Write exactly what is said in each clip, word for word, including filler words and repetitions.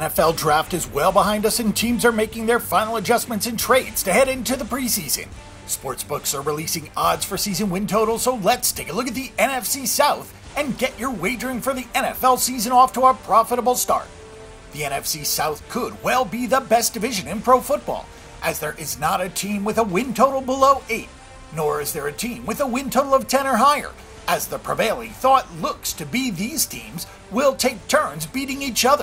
F L draft is well behind us and teams are making their final adjustments and trades to head into the preseason. Sportsbooks are releasing odds for season win totals, so let's take a look at the N F C South and get your wagering for the N F L season off to a profitable start. The N F C South could well be the best division in pro football, as there is not a team with a win total below eight, nor is there a team with a win total of ten or higher, as the prevailing thought looks to be these teams will take turns beating each other.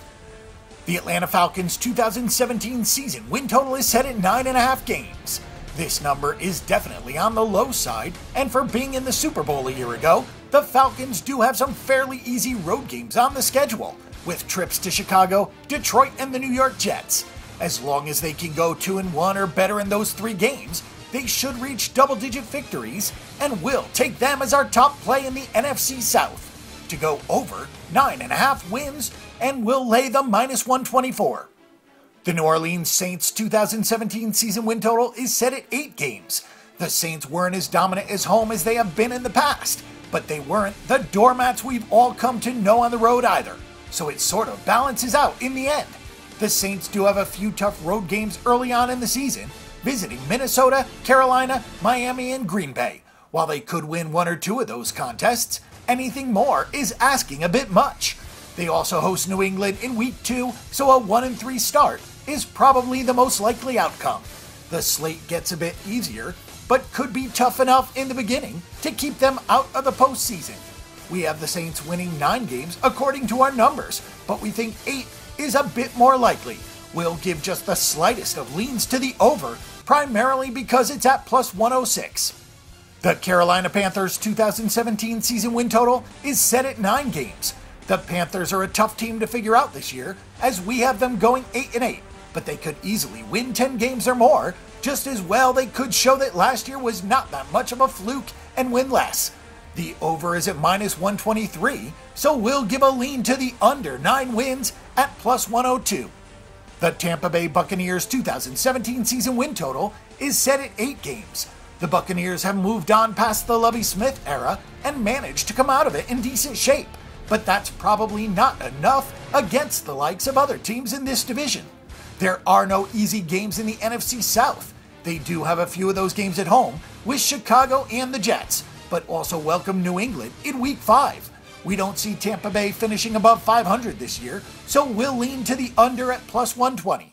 The Atlanta Falcons' two thousand seventeen season win total is set at nine point five games. This number is definitely on the low side, and for being in the Super Bowl a year ago, the Falcons do have some fairly easy road games on the schedule, with trips to Chicago, Detroit, and the New York Jets. As long as they can go two and one or better in those three games, they should reach double-digit victories, and will take them as our top play in the N F C South to go over nine point five wins, and will lay the minus one twenty-four. The New Orleans Saints' two thousand seventeen season win total is set at eight games. The Saints weren't as dominant as home as they have been in the past, but they weren't the doormats we've all come to know on the road either, so it sort of balances out in the end. The Saints do have a few tough road games early on in the season, visiting Minnesota, Carolina, Miami, and Green Bay. While they could win one or two of those contests, anything more is asking a bit much. They also host New England in week two, so a one and three start is probably the most likely outcome. The slate gets a bit easier, but could be tough enough in the beginning to keep them out of the postseason. We have the Saints winning nine games according to our numbers, but we think eight is a bit more likely. We'll give just the slightest of leans to the over, primarily because it's at plus one oh six. The Carolina Panthers' two thousand seventeen season win total is set at nine games. The Panthers are a tough team to figure out this year, as we have them going eight and eight, but they could easily win ten games or more. Just as well they could show that last year was not that much of a fluke and win less. The over is at minus one twenty-three, so we'll give a lean to the under nine wins at plus one oh two. The Tampa Bay Buccaneers' two thousand seventeen season win total is set at eight games. The Buccaneers have moved on past the Lovie Smith era and managed to come out of it in decent shape, but that's probably not enough against the likes of other teams in this division. There are no easy games in the N F C South. They do have a few of those games at home with Chicago and the Jets, but also welcome New England in week five. We don't see Tampa Bay finishing above five hundred this year, so we'll lean to the under at plus one twenty.